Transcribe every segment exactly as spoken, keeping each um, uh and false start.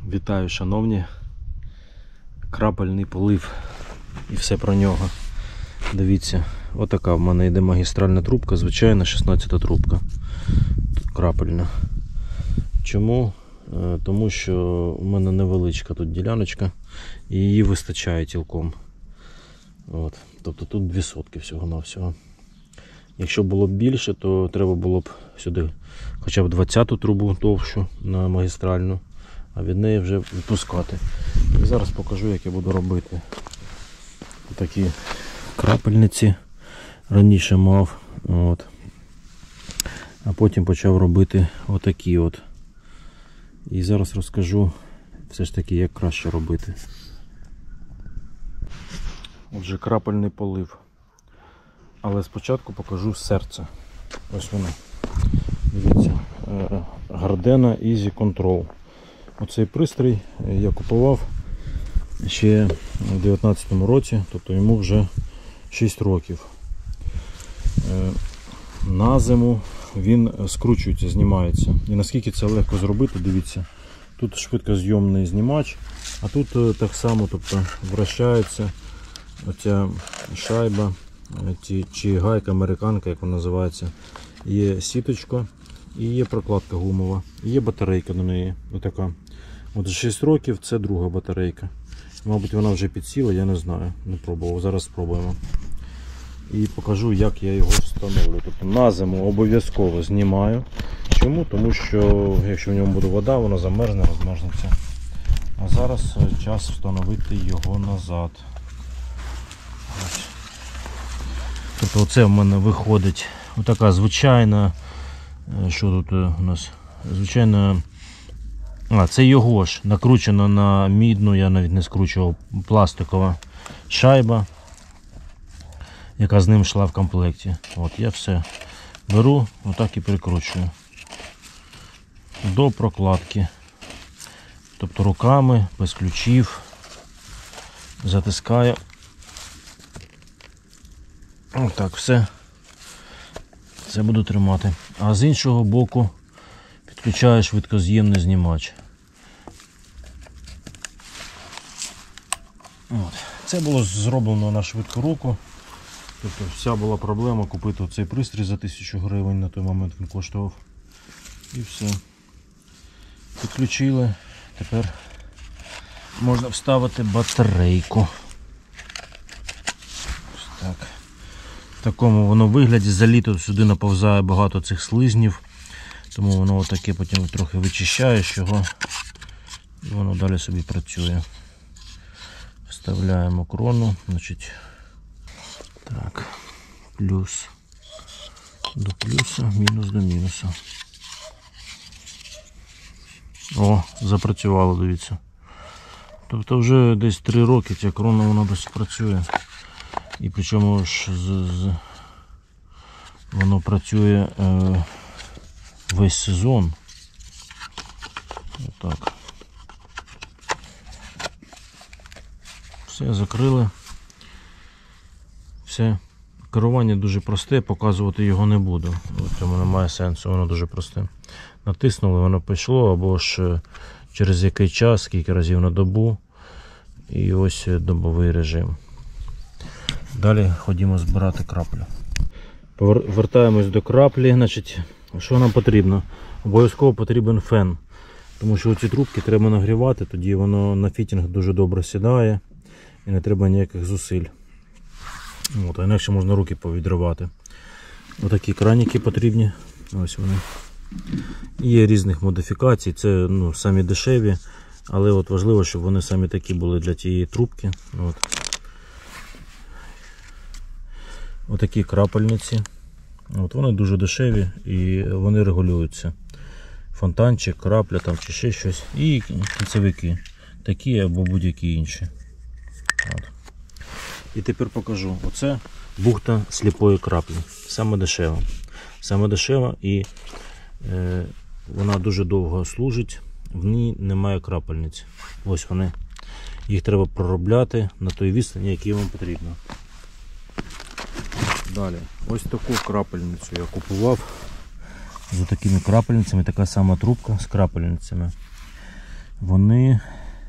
Вітаю, шановні, крапельний полив і все про нього. Дивіться, отака в мене йде магістральна трубка, звичайна шістнадцята трубка, крапельна. Чому? Тому що у мене невеличка тут діляночка і її вистачає цілком. От. Тобто тут дві сотки всього-навсього. Якщо було б більше, то треба було б сюди хоча б двадцяту трубу довшу на магістральну, а від неї вже відпускати. І зараз покажу, як я буду робити. Такі крапельниці раніше мав, от. А потім почав робити отакі от. І зараз розкажу все ж таки, як краще робити. Отже, крапельний полив. Але спочатку покажу серце. Ось воно. Дивіться, Gardena Easy Control. Оцей пристрій я купував ще у дев'ятнадцятому році, тобто йому вже шість років. На зиму він скручується, знімається. І наскільки це легко зробити, дивіться. Тут швидкозйомний знімач, а тут так само, тобто вращається оця шайба, чи гайка, американка, як вона називається. Є сіточка і є прокладка гумова, і є батарейка до неї. Отака. От шість років це друга батарейка. Мабуть, вона вже підсіла, я не знаю, не пробував. Зараз спробуємо. І покажу, як я його встановлю. Тобто на зиму обов'язково знімаю. Чому? Тому що якщо в ньому буде вода, вона замерзне, розмерзнеться. А зараз час встановити його назад. Ось. Тобто оце в мене виходить отака звичайна, що тут у нас, звичайна, а це його ж, накручена на мідну, я навіть не скручував, пластикова шайба, яка з ним йшла в комплекті. От я все беру, отак і прикручую до прокладки. Тобто руками, без ключів, затискаю. Отак все. Це буду тримати. А з іншого боку підключаю швидкоз'ємний знімач. От. Це було зроблено на швидку руку. Тобто вся була проблема купити цей пристрій за тисячу гривень, на той момент він коштував. І все. Підключили. Тепер можна вставити батарейку. Ось так. В такому воно вигляді, за літо сюди наповзає багато цих слизнів, тому воно отаке потім трохи вичищаєш його і воно далі собі працює. Вставляємо крону, значить, так, плюс до плюса, мінус до мінуса. О, запрацювало, дивіться. Тобто вже десь три роки ця крона вона досі працює. І причому ж з, з, воно працює е, весь сезон. Отак. Все, закрили. Все. Керування дуже просте, показувати його не буду. В цьому немає сенсу, воно дуже просте. Натиснули, воно пішло, або ж через який час, скільки разів на добу. І ось добовий режим. Далі ходімо збирати краплю. Повертаємось до краплі. Значить, що нам потрібно? Обов'язково потрібен фен. Тому що ці трубки треба нагрівати, тоді воно на фітінг дуже добре сідає і не треба ніяких зусиль. От, а інакше можна руки повідривати. Отакі краніки потрібні. Ось вони. Є різних модифікацій, це ну, самі дешеві, але от важливо, щоб вони самі такі були для тієї трубки. От. Отакі крапельниці. От вони дуже дешеві і вони регулюються. Фонтанчик, крапля там чи ще щось. І кінцевики. Такі або будь-які інші. От. І тепер покажу. Оце бухта сліпої краплі. Саме дешева. Саме дешева і е, вона дуже довго служить. В ній немає крапельниць. Ось вони. Їх треба проробляти на той відстані, якій вам потрібно. Далі, ось таку крапельницю я купував з такими крапельницями, така сама трубка з крапельницями. вони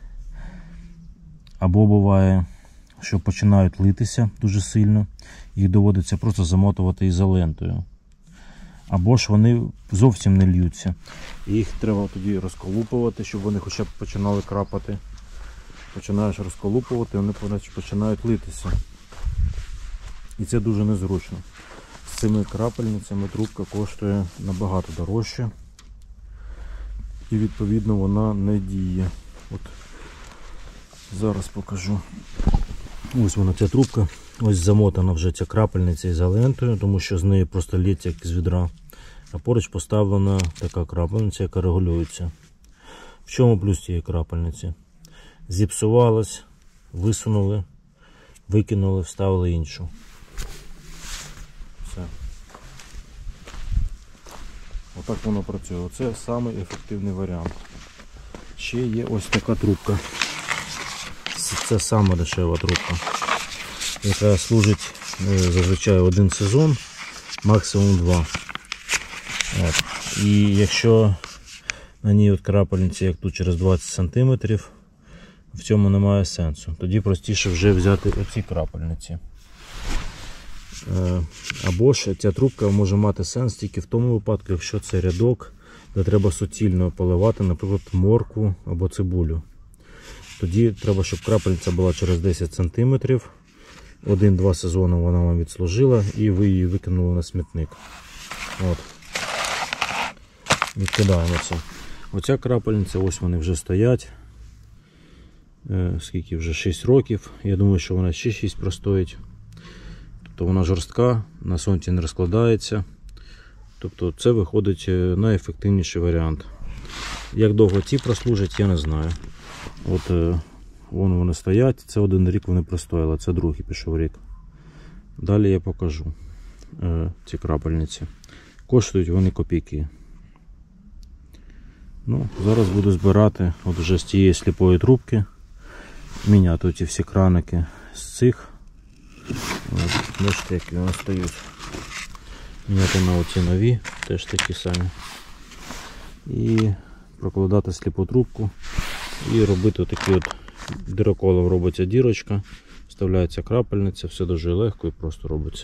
або буває, що починають литися дуже сильно, їх доводиться просто замотувати ізолентою. Або ж вони зовсім не льються. Їх треба тоді розколупувати, щоб вони хоча б починали крапати. Починаєш розколупувати, вони починають литися. І це дуже незручно. З цими крапельницями трубка коштує набагато дорожче. І відповідно вона не діє. От зараз покажу. Ось вона, ця трубка. Ось замотана вже ця крапельниця ізолентою, тому що з неї просто лється як з відра. А поруч поставлена така крапельниця, яка регулюється. В чому плюс цієї крапельниці? Зіпсувалась, висунули, викинули, вставили іншу. Все. Отак воно працює. Це самий ефективний варіант. Ще є ось така трубка. Це сама дешева трубка, яка служить зазвичай один сезон, максимум два. От. І якщо на ній от крапельниці, як тут, через двадцять сантиметрів, в цьому немає сенсу. Тоді простіше вже взяти оці крапельниці. Або ж ця трубка може мати сенс тільки в тому випадку, якщо це рядок, де треба суцільно поливати, наприклад, моркву або цибулю. Тоді треба, щоб крапельниця була через десять сантиметрів. Один-два сезони вона вам відслужила і ви її викинули на смітник. От. Відкидаємо це. Оця крапельниця, ось вони вже стоять. Е, скільки вже шість років. Я думаю, що вона ще шість простоїть. Тобто вона жорстка, на сонці не розкладається. Тобто це виходить найефективніший варіант. Як довго ці прослужать, я не знаю. От е, вон вони стоять, це один рік вони простояли, це другий пішов рік. Далі я покажу е, ці крапельниці. Коштують вони копійки. Ну, зараз буду збирати от вже з цієї сліпої трубки, міняти ці всі краники з цих. От, бачите, які вони стають. Міняти на оці нові, теж такі самі. І прокладати сліпу трубку. І робити отакі от дироколом робиться дірочка, вставляється крапельниця, все дуже легко і просто робиться.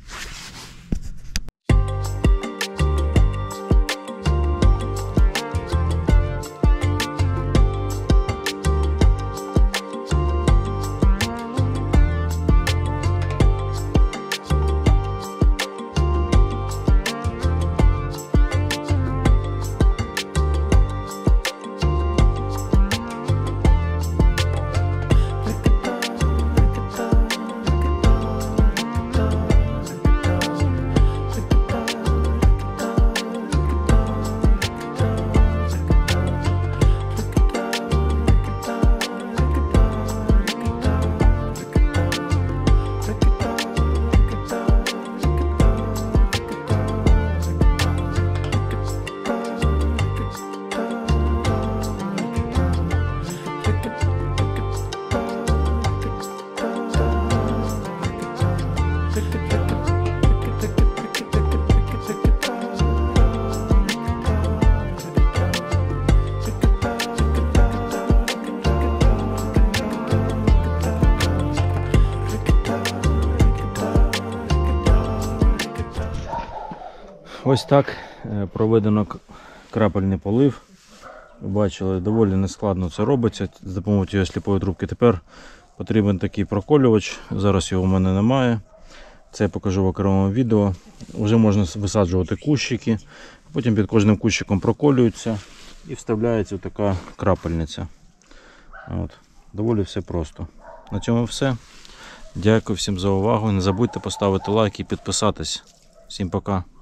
Ось так проведено крапельний полив. Бачили, доволі нескладно це робиться з допомогою цієї сліпої трубки. Тепер потрібен такий проколювач, зараз його в мене немає. Це я покажу в окремому відео. Вже можна висаджувати кущики, потім під кожним кущиком проколюється і вставляється така крапельниця. От. Доволі все просто. На цьому все. Дякую всім за увагу. Не забудьте поставити лайк і підписатись. Всім пока.